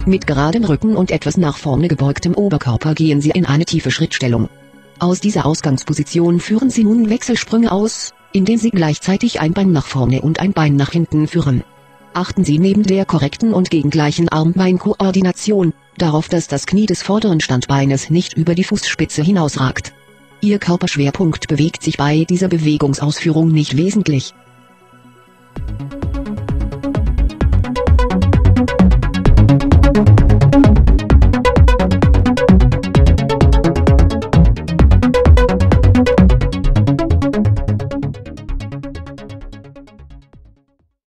Mit geradem Rücken und etwas nach vorne gebeugtem Oberkörper gehen Sie in eine tiefe Schrittstellung. Aus dieser Ausgangsposition führen Sie nun Wechselsprünge aus, indem Sie gleichzeitig ein Bein nach vorne und ein Bein nach hinten führen. Achten Sie neben der korrekten und gegengleichen Arm-Bein-Koordination darauf, dass das Knie des vorderen Standbeines nicht über die Fußspitze hinausragt. Ihr Körperschwerpunkt bewegt sich bei dieser Bewegungsausführung nicht wesentlich.